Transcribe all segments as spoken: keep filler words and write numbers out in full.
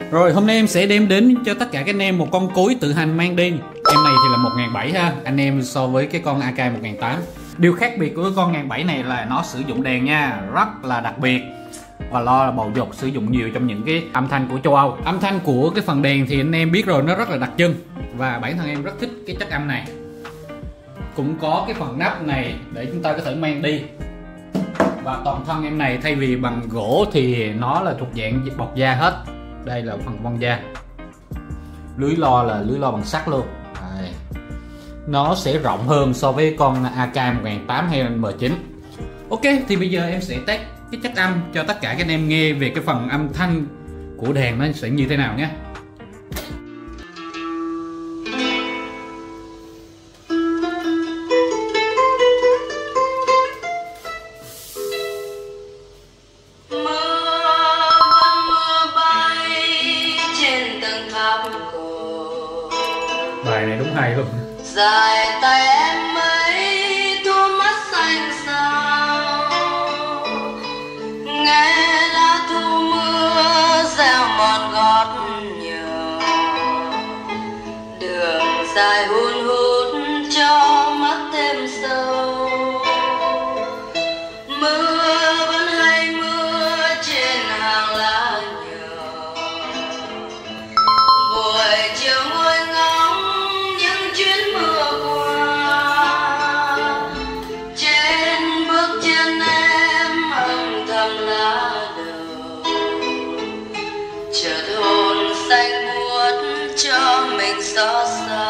Rồi hôm nay em sẽ đem đến cho tất cả các anh em một con cối tự hành mang đi. Em này thì là một nghìn bảy trăm ha anh em, so với cái con a ca một nghìn tám trăm. Điều khác biệt của cái con một nghìn bảy trăm này là nó sử dụng đèn nha, rất là đặc biệt. Và lo là bầu dục sử dụng nhiều trong những cái âm thanh của châu Âu. Âm thanh của cái phần đèn thì anh em biết rồi, nó rất là đặc trưng. Và bản thân em rất thích cái chất âm này. Cũng có cái phần nắp này để chúng ta có thể mang đi. Và toàn thân em này thay vì bằng gỗ thì nó là thuộc dạng bọc da hết. Đây là phần von da. Lưới lo là lưới lo bằng sắt luôn. Đây. Nó sẽ rộng hơn so với con a ca một nghìn tám trăm hay M chín. Ok, thì bây giờ em sẽ test cái chất âm cho tất cả các anh em nghe về cái phần âm thanh của đèn nó sẽ như thế nào nhé. Bài này đúng hay luôn. Dài tay em mấy thua mắt xanh sao, nghe lá thu mưa reo mòn gót nhờ, đường dài hun hút cho mắt thêm sâu. Mưa vẫn hay mưa trên hàng lá nhờ, buổi chiều ngồi ngóng những chuyến mưa qua, trên bước chân em âm thầm lá đầu, chợt hồn xanh buốt cho mình xót xa.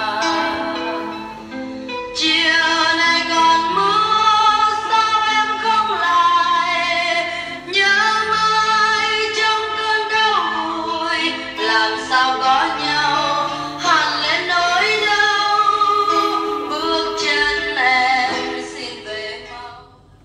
Chiều nay còn mưa sao em không lại, nhớ mãi trong cơn đau buồn, làm sao có nhau hằn lên nỗi đau, bước chân em xin về mau.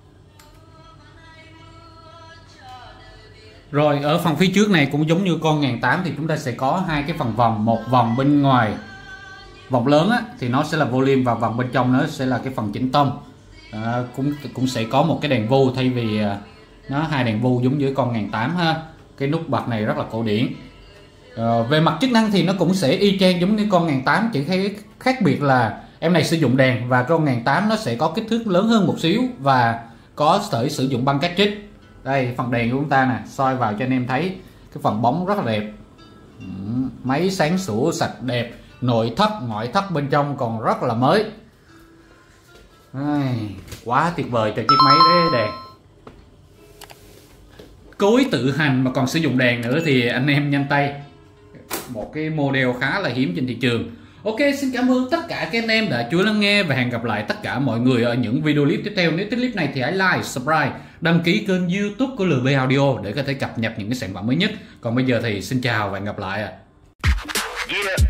Rồi ở phần phía trước này cũng giống như con một nghìn tám trăm thì chúng ta sẽ có hai cái phần vòng, một vòng bên ngoài vòng lớn á, thì nó sẽ là volume, và vòng bên trong nó sẽ là cái phần chỉnh tông. À, cũng cũng sẽ có một cái đèn vu thay vì nó hai đèn vu giống như con một nghìn tám trăm ha. Cái nút bật này rất là cổ điển. À, về mặt chức năng thì nó cũng sẽ y chang giống như con một nghìn tám trăm, chỉ khác khác biệt là em này sử dụng đèn và con một nghìn tám trăm nó sẽ có kích thước lớn hơn một xíu và có thể sử dụng băng cartridge. Đây phần đèn của chúng ta nè, soi vào cho anh em thấy cái phần bóng rất là đẹp. Ừ, máy sáng sủa sạch đẹp, nội thất ngoại thất bên trong còn rất là mới. Ai, quá tuyệt vời cho chiếc máy đấy đèn. Cối tự hành mà còn sử dụng đèn nữa thì anh em nhanh tay. Một cái model khá là hiếm trên thị trường. Ok, xin cảm ơn tất cả các anh em đã chú ý lắng nghe và hẹn gặp lại tất cả mọi người ở những video clip tiếp theo. Nếu thích clip này thì hãy like, subscribe, đăng ký kênh YouTube của lờ bê Audio để có thể cập nhật những cái sản phẩm mới nhất. Còn bây giờ thì xin chào và hẹn gặp lại ạ. Yeah.